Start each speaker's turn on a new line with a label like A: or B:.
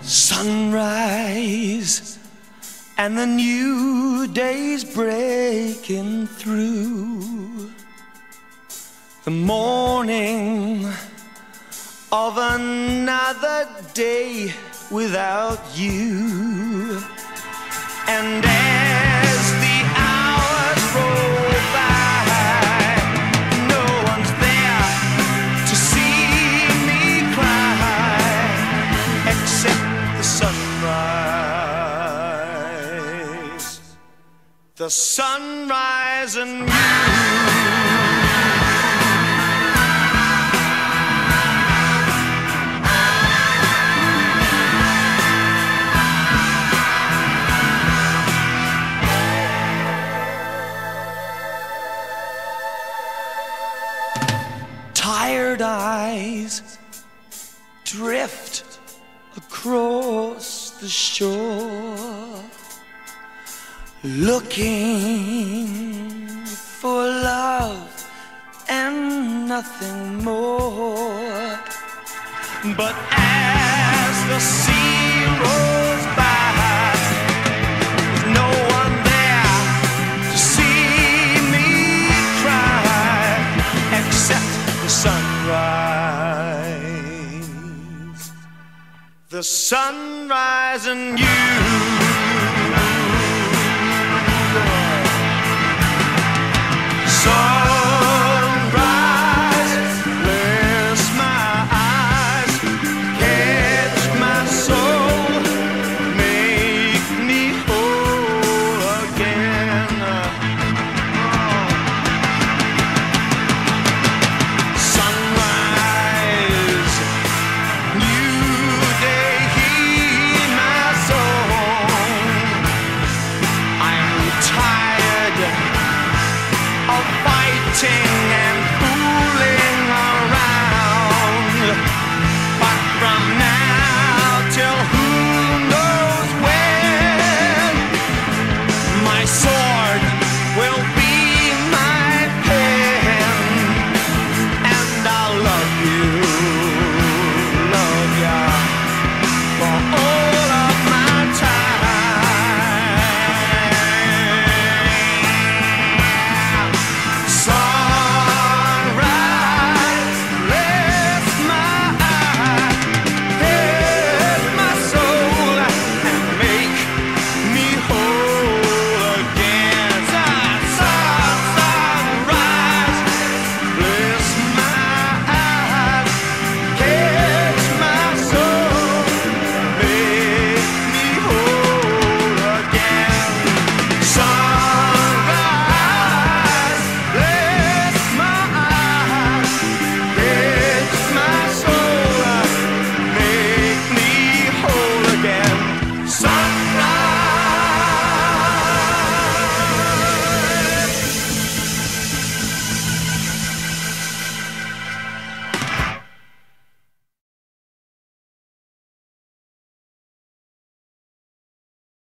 A: Sunrise and the new day's breaking through. The morning of another day without you. And as the hours roll by, no one's there to see me cry except the sunrise. The sunrise and you. Tired eyes drift across the shore, looking for love and nothing more. But as the sea rolls by, there's no one there to see me cry except the sunrise. The sunrise and you.